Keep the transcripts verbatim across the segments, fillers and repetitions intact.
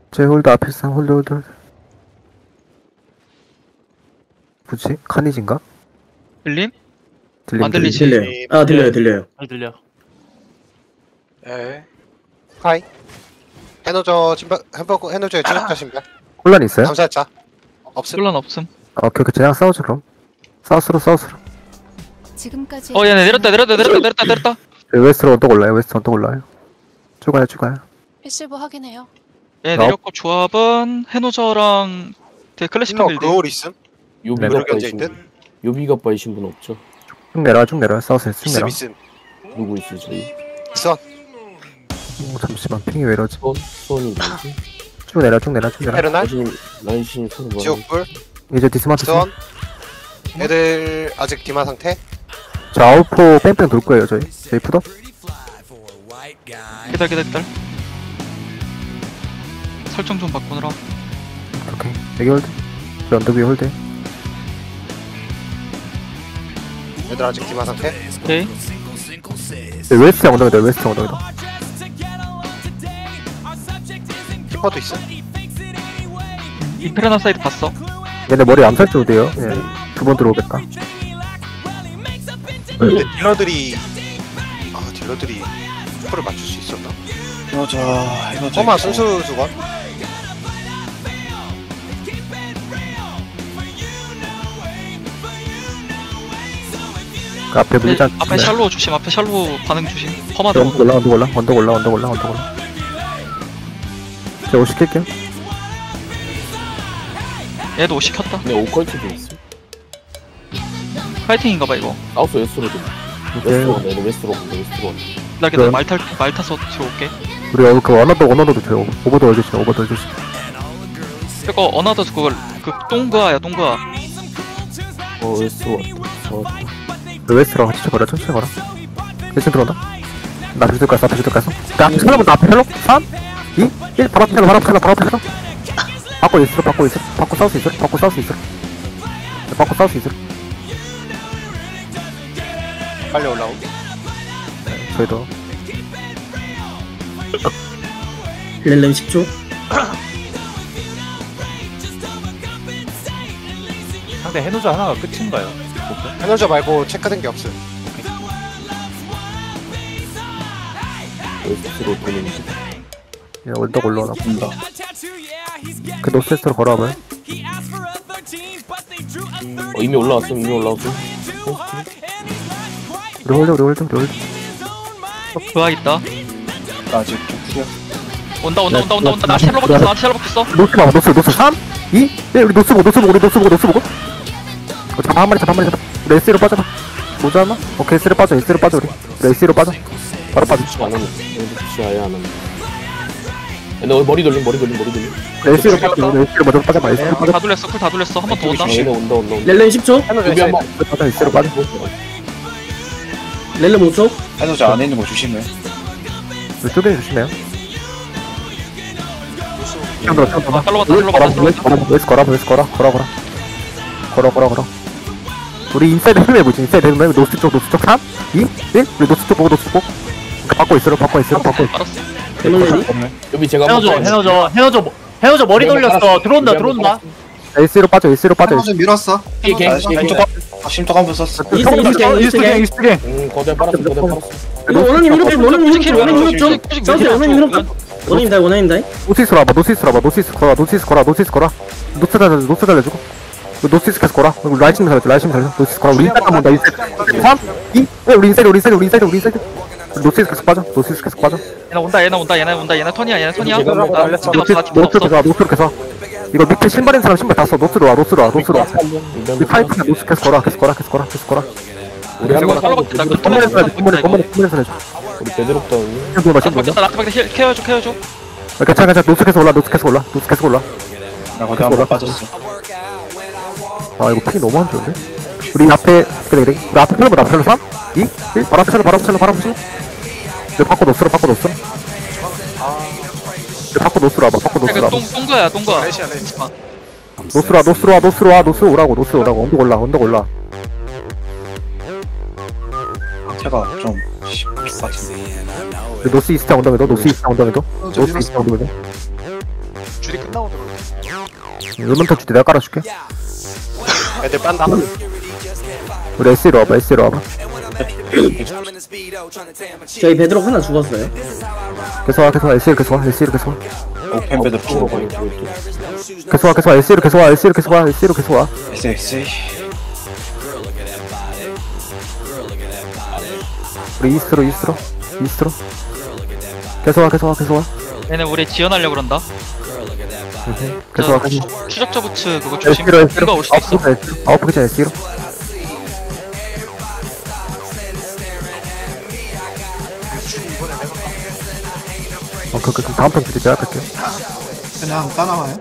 제 홀드 앞에 있어. 홀드 홀드 홀드. 뭐지? 카니진가? 들림? 들림 안 들리지? 들림. 들려요. 아 들려요 들려요. 잘 들려. 예. 하이. 해노저 신발 햄버거 해노저의 진흙자 신발. 혼란 있어요? 감사했자. 없음. 혼란 없음. 아, 오케이 오케이 그냥 싸우죠 그럼. 사우스로 사우스로. 지금까지 어 얘네 내렸다 내렸다 내렸다 내렸다 내렸다. 웨스트로 언덕 올라요. 웨스트 언덕 올라요. 쭉 가요 쭉 가요. 패시브 확인해요. 얘 나- 내렸고 조합은 해노저랑 되게 클래식한 힐러 빌드. 그올 있음. 요비가 그렇게 빠이신 앉아있듯. 분 요비가 빠이신 분 없죠? 쭉 내려 쭉 내려. 사우스에 쭉 내려. 있음 있음. 누구 있어 저희? 선. 오, 잠시만 핑이 왜 이러지? 수원? 수원이 누구지? 쭉 내려 쭉 내려 쭉 내려. 페르날. 라이신 라이신 수원 뭐야? 지옥불. 이제 디스마트 선. 선. 애들 아직 디마 상태. 저 아웃포 뺑뺑 돌 거예요 저희. 저희 푸더. 기다려 기다려 기다려. 설정 좀 바꾸느라. 오케이. 여기 홀드. 저 언덕 위에 홀드. 애들 아직 디마 상태. 오케이. 네, 웨스트 언덕이다. 웨스트 언덕이다. 키퍼도 있음. 이페르나 사이드 봤어. 얘네 머리 암살 줘도 돼요. 예. 두 번 들어오겠다. 근데 딜러들이 아 딜러들이 키퍼를 맞출 수 있었나? 해노저 해노저. 허마 순수 주건. 그 앞에 물자. 네, 앞에 샬로 조심. 앞에 샬로 반응 조심. 퍼마드. 언덕 올라 언덕 올라 언덕 올라 언덕 올라 언덕 올라. 제가 옷 시킬게요. 얘도 옷 시켰다. 근데 오컬트도 있어. 파이팅인가봐 이거. 사우스 웨스트로 좀. 웨스트로 간다. 얘네 웨스트로 간다. 웨스트로 간다. 나 기다려. 그럼. 말 탈 말 타서 들어올게. 우리 어, 그 언어도 언어도 돼요. 오버돌 조심 오버돌 조심. 이거 어나더 그걸 그 똥그아야 똥그아. 어 웨스트로 왔다. 저 그 웨스트랑 같이 쳐버려 천천히 걸어. 대충 들어온다. 나 비둘 갔어 앞에 비둘 갔어. 그 앞에 펠로부터 앞에 펠로. 삼 이 일 바로 앞에 펠로 바로 앞에 펠로 바로 앞에 펠로. 바꿔 있어 바꿔 있어 바꿔 싸울 수 있어 바꿔 싸울 수 있어. 바꿔 싸울 수 있어. 빨리 올라오. 저희도 렐렘 십 초. 상대 해노저 하나가 끝인가요? 해노저 말고 체크된 게 없음. 웨스트로 도는 중. 예, 언덕 올라오나 본다. 그 노스웨스트로 걸어와봐요. 어 이미 올라왔어. 이미 올라왔어. 우리 홀드 우리 홀드 우리 홀드. 그아 있다. 아직 좀 후려. 온다 온다 온다 온다 온다. 나 샬로 바뀌었어. 나 샬로 바뀌었어. 노스 봐봐 노스 노스 삼 이 일 우리 노스 보고 노스 보고 우리 노스 보고 노스 보고. 어, 잡아 한 마리 잡아 한 마리 잡아. 우리 S로 빠져봐. 모자 하나? 오케이 S로 빠져 S로 빠져 우리. 우리 S로 빠져. 바로 빠져. 푸시 안 하는. 푸시 아예 안 하는. 얘네 머리 돌림 머리 돌림 머리 돌림. S로 빠져 우리 S로 먼저 빠져봐 S로 빠져. 다 돌렸어. 쿨 다 돌렸어. 한 번 더 온다. 얘네 온다 온다 온다. 렐렘 십 초. 해노저 요비 한 번. 빠져 S로 빠져. 렐렘 오 초. 해노저 안에 있는 거 조심해. 우리 쪼개 조심해요. 형 들어 형 들어. 샬로 봤다. 샬로 봤다. 샬로 웨스 봤다. 걸어 웨스 걸어 웨스 걸어 걸어 걸어 걸어 걸어 걸어. 우리 인사이드 헬멧 해보지. 인사이드 헬멧 노스 쪽 노스 쪽 삼 이 일 우리 노스 쪽 보고 노스 보고. 바꿔 있으러 바꿔 있으러 바꿔 있어. 알았어. 해노레디. 요비 제가 한번 해노저 빠졌어. 해노저 해노저 해노저 머리 요비 한번 돌렸어. 빠졌어. 들어온다 요비 한번 들어온다. 빠졌어. S로 빠져 S로 빠져. 해노저 밀었어. 이 갱. 아, 심톡 심톡 한번 썼어. 이스트 이스트 이스트 갱. 음 거대 빨았어 거대 빨았어. 이거 원하님 이렇게 원하님 이렇게 원하님 이렇게 꾸직 싸우세요. 원하님 이렇게. 원하님 다 원하님 다. 노스이스로 와봐 노스이스로 와봐 노스이스 걸어 노스이스 걸어 노스이스 걸어. 노스 달려 노스 달려주고. 노스이스 계속 걸어. 우리 라이팅 살려줘 라이팅 살려. 노스이스 걸어. 우리 인사이드 한번 더 인사이드. 삼 이 일 우리 인사이드 우리 인사이드 우리 인사이드 우리 인사이드. 노스이스 계속 빠져 노스이스 계속 빠져. 얘네 온다. 얘네 온다. 얘네 온다. 얘네 턴이야. 얘네 턴이야. 제가 한번 나 날렸어. 집에 노스 없어. 나 집에 노스로 없어. 계속 와 노스로 계속 와. 이거 밑에 신발 있는 사람 신발 다 써. 노스로 와 노스로 와 노스로 와. 우리 파이프야 노스 계속 걸어 계속 걸어 계속 걸어 계속 걸어. 우리 한번 샬로 바뀌었다. 그 건물에 서야 돼 건물에 건물에 건물에서 내줘. 우리 베드롭다. 지금 보자 나 지금 보자. 바뀌었다. 나 바뀌었다. 힐 케어줘. 케어줘. 괜찮아 괜찮아 노스 계속 올라 노스 계속 올라 노스 계속 올라. 나 거기 한번 빠졌어. 아 이거 피 너무 안 좋은데? 우리 앞에 그래 그래 우리 앞에 펠로보다 앞에 펠로 삼 이 일 바로 앞에 펠로 바로 앞에 펠로 바로 앞에 펠로. 이제 바꿔 노스로 바꿔 노스. 이제 바꿔 노스로 와봐 바꿔 노스로 그 와봐. 똥 똥그아야 똥그아. 레시야 레시. 노스로 와 노스로 와 노스로 와 노스로 오라고 노스로 오라고 언덕 올라 언덕 올라. 제가 좀 같은데. 우리 노스 이스트 언덕에도 노스 이스트 언덕에도 노스 이스트 언덕에도. 줄이 끝나고 들어. 일번 터치 때 내가 깔아줄게. 애들 빤다. 우리 에스로 와봐, 에스로 와봐. 저희 베드록 하나 죽었어요. 계속 와, 계속 와, 에스로 계속 와, 에스로 계속 와. 오펜 베드 쪽으로 푸고 가요 쪽 계속 와, 계속 와, 에스로 계속 와, 에스로 계속 와, 에스로 계속 와. 에스 엑스 우리 이스트로, 이스트로, 이스트로. 계속 와, 계속 와, 계속 와. 얘네 우리 지원하려고 그런다. 계속 와, 저 계속 와. 추- 추적자 부츠 그거 조심. 에스로, 에스로. 누가 올 수도 있어. 아홉 포기 전에 에스로. 어, 그, 그, 그, 다음 턴 주제 제가 할게요. 그냥 따라와요?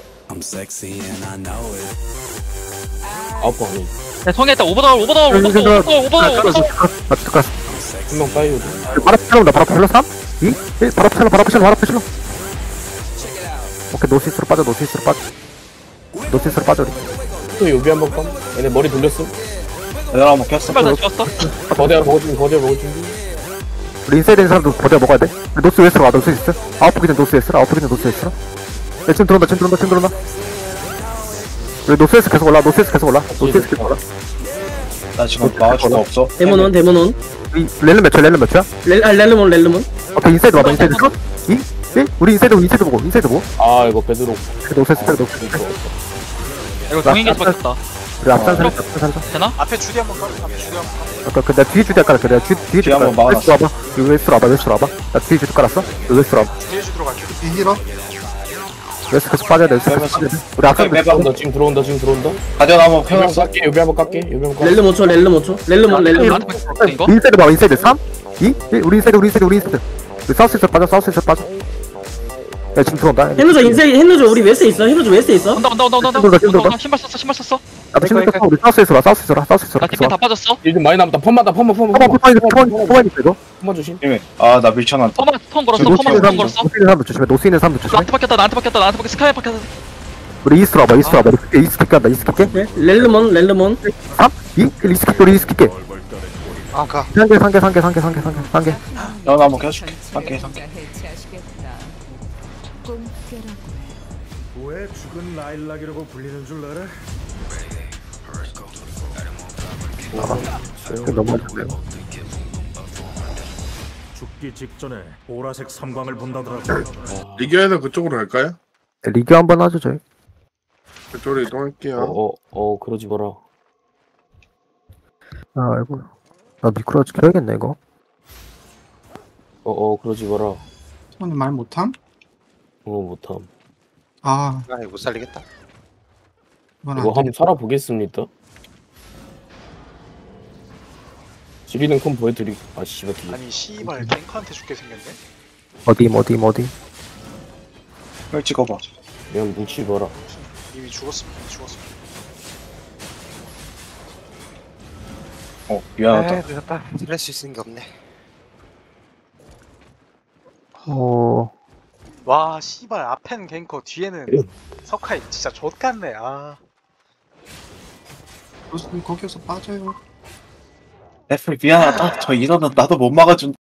아홉 번 아니 야, 성했다. 오버다운, 오버다운, 오버다운, 오버다운, 오버다운, 오버다운. 나 죽었어. 한명 따이고 바로 펴놓는다. 바로 펴놓 삼, 이, 일. 바로 펴놓, 바로 펴놓, 바로 펴놓. 오케이, 노시스로 빠져, 노시스로 빠져. 노시스로 빠져, 우리. 또 요비 한번 깜 얘네 머리 돌렸어 얘들아 한번 켰어 신발 다 지웠어? 거대한 먹어주기 거대한 먹어주기 우리 인사이드 있는 사람도 버텨 먹어야 돼. 노스 웨스트로 와, 노스 웨스트. 아홉 포기 전 노스 웨스트로, 아홉 포기 전 노스 웨스트로. 야, 지금 들어온다, 지금 들어온다, 지금 들어온다. 우리 노스 웨스트 계속 올라, 노스 웨스트 계속 올라. 노스 웨스트 계속 올라. 나 지금 막아줄 거 없어 데모논 데모논. 이, 렐름 몇 초야, 렐름 몇 초야? 렐, 아, 렐르몬 렐르몬. 오케이, 인사이드 와봐, 인사이드 컷. 이, 일. 우리 인사이드, 인사이드 보고, 인사이드 보고. 아 이거 베드록 노스 웨스트, 노스 웨스트. 이거 동인계수 바뀌었다. 우리 앞산 살자, 앞산 살자. 되나? 앞에 줄이 한번 깔아. 앞에 줄이 한번 깔아. 아까 그 내가 뒤에 주디 깔았어. 내가 뒤 뒤에 주디 뒤에 한번 깔았어. 막아놨어. 웨스트로 와봐. 여기 웨스트로 와봐. 웨스트로 와봐. 나 뒤에 주디 깔았어. 여기 웨스트로 와봐. 뒤에 주도록 갈게. 웨스트 계속 빠져야 돼. 웨스트 계속 빠져야 돼. 우리 앞산 빼봐. 들어온다 지금 들어온다 지금 들어온다 가디언 한번 요비 한번 펴놨어 깎게 요비 한번 깎게 요비 한번 깎게 렐름 오 초 렐름 오 초. 렐르몬 렐르몬. 나한테 바뀌었어, 이거? 인사이드 봐. 인사이드 삼, 이, 일. 우리 인사이드, 우리 인사이드, 우리 인사이드. 우리 사우스에서 빠져. 사우스에서 빠져. 야, 지금 들어온다. 헤노저 인사이 헤노저 우리 웨스에 있어. 헤노저 웨스에 있어. 온다, 온다, 온다, 온다, 온다. 힘들다, 힘들다. 온다, 온다. 신발 썼어, 신발 썼어. 나도 지금 또 우리 사우스에서 와. 사우스에서 와. 사우스에서 나 와. 뒷면 다 빠졌어. 일좀 많이 남았다 펌마다 펌마 펌마 포만, 펌마 포만, 포만, 포만 있어 이거. 펌마 조심 아나 밀쳐놨다 펌마, 펌 걸었어, 노스 펌마, 있는 펌 사람도, 걸었어. 노스 있는 사람도 조심해. 노스 있는 사람도 조심해. 나한테 바뀌었다, 나한테 바뀌었다, 나한테 바뀌었다. 스카이 바뀌었다. 우리 이스트로 와봐. 이스트로 와봐. 우리 이스트 킥게 한다. 이스트 킥게. 네? 렐르몬 렐르몬. 삼, 이, 일. 이스트 킥게. 우리 이스트 킥게. 아, 가. 상계, 상계, 상계, 상계, 상계, 상계, 상계. 연 한번 켜줄게 삼게 삼게 왜 죽은 라일락이라고 불리는 줄 알아? 너무 좋네요. 죽기 직전에 보라색 삼광을 본다더라고. 리그에는 그쪽으로 갈까요? 리그 한번 하죠, 저희. 그쪽으로 이동할게요. 어어 어 그러지 마라 아, 아이고. 나 미끄러지 켜야겠네, 이거. 어어 그러지 마라 오늘 말 못함? 어 못함 아 아, 이거 못 살리겠다. 이거 한번 살아보겠습니다 지리는 컴 보여드리 아 씨발 뒤에 아니 씨발 탱커한테 죽게 생겼네. 어디, 어디, 어디. 펼 찍어봐 그냥 뭉치 봐라 이미 죽었음. 이미 죽었음. 어 미안하다 아, 늦었다. 살릴 수 있는 게 없네. 어, 와 씨발 앞엔 갱커 뒤에는 석하이 진짜 좆같네. 아. 무슨 거기서 빠져요 애플 미안하다 저 인원은 나도 못 막아준